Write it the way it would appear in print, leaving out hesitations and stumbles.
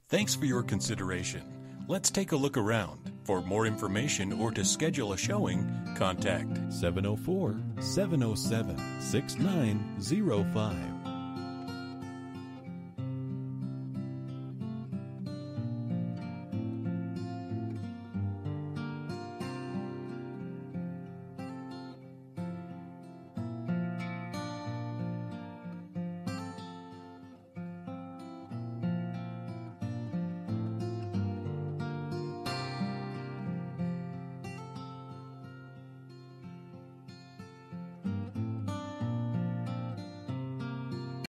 Thanks for your consideration. Let's take a look around. For more information or to schedule a showing, contact 704 707 6905.